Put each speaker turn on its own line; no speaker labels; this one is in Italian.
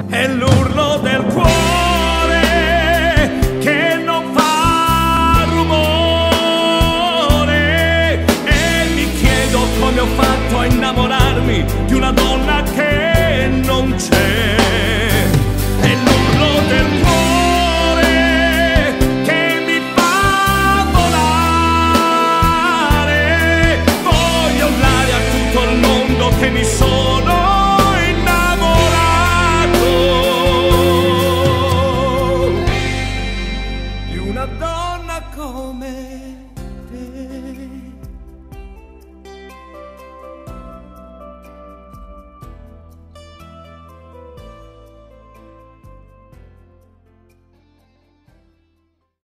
è l'urlo del cuore che non fa rumore, e mi chiedo come ho fatto a innamorarmi di una donna che non c'è. È l'urlo del cuore che mi fa volare, voglio urlare a tutto il mondo che mi sono